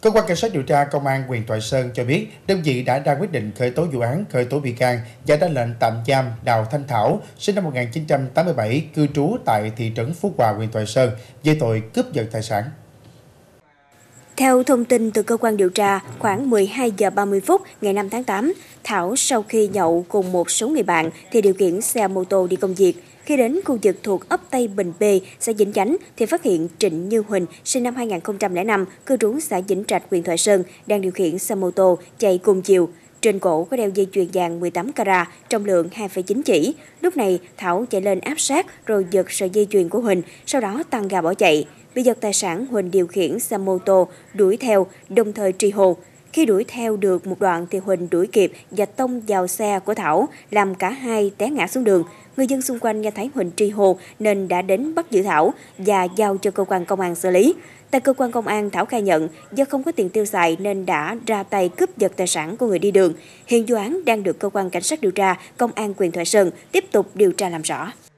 Cơ quan Cảnh sát điều tra Công an huyện Thoại Sơn cho biết, đơn vị đã ra quyết định khởi tố vụ án, khởi tố bị can và ra lệnh tạm giam Đào Thanh Thảo, sinh năm 1987, cư trú tại thị trấn Phú Hòa, huyện Thoại Sơn, về tội cướp giật tài sản. Theo thông tin từ cơ quan điều tra, khoảng 12 giờ 30 phút ngày 5 tháng 8, Thảo sau khi nhậu cùng một số người bạn thì điều khiển xe mô tô đi công việc. Khi đến khu vực thuộc ấp Tây Bình B, xã Vĩnh Chánh thì phát hiện Trịnh Như Huỳnh, sinh năm 2005, cư trú xã Vĩnh Trạch, huyện Thoại Sơn, đang điều khiển xe mô tô chạy cùng chiều. Trên cổ có đeo dây chuyền vàng 18 carat, trọng lượng 2,9 chỉ. Lúc này, Thảo chạy lên áp sát rồi giật sợi dây chuyền của Huỳnh, sau đó tăng ga bỏ chạy. Bị giật tài sản, Huỳnh điều khiển xe mô tô đuổi theo, đồng thời truy hô. Khi đuổi theo được một đoạn thì Huỳnh đuổi kịp và tông vào xe của Thảo, làm cả hai té ngã xuống đường. Người dân xung quanh nghe thấy Huỳnh truy hô nên đã đến bắt giữ Thảo và giao cho cơ quan công an xử lý. Tại cơ quan công an, Thảo khai nhận do không có tiền tiêu xài nên đã ra tay cướp giật tài sản của người đi đường. Hiện vụ án đang được cơ quan cảnh sát điều tra Công an huyện Thoại Sơn tiếp tục điều tra làm rõ.